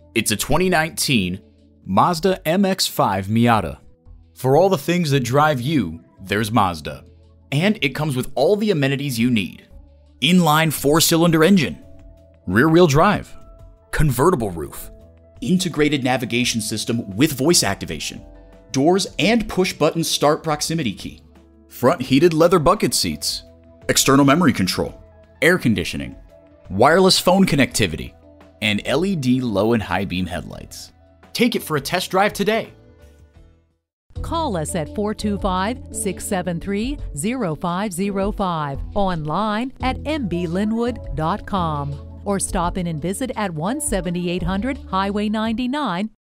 It's a 2019 Mazda MX-5 Miata. For all the things that drive you, there's Mazda. And it comes with all the amenities you need. Inline 4-cylinder engine, rear-wheel drive, convertible roof, integrated navigation system with voice activation, doors and push-button start proximity key, front heated leather bucket seats, external memory control, air conditioning, wireless phone connectivity, and LED low and high beam headlights. Take it for a test drive today. Call us at 425-673-0505, online at mblynnwood.com, or stop in and visit at 17800 Highway 99,